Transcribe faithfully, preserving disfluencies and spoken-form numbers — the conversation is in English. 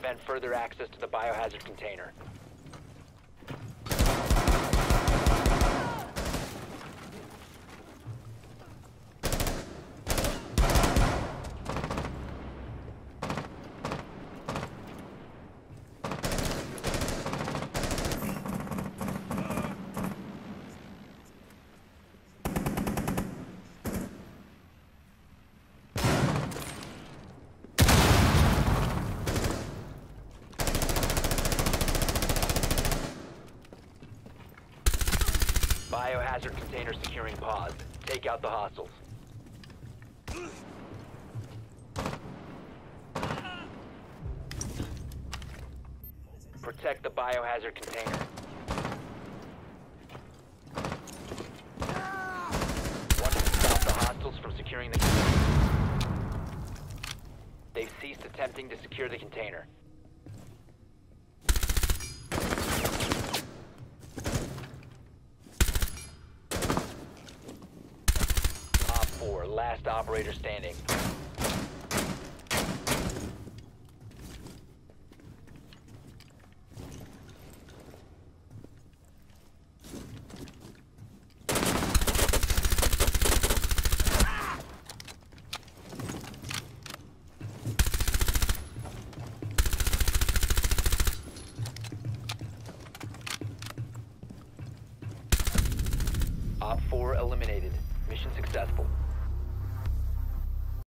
prevent further access to the biohazard container. Biohazard container securing paused. Take out the hostiles. Protect the biohazard container. One to stop the hostiles from securing the container. They've ceased attempting to secure the container. Four, last operator standing. Op four eliminated. Mission successful.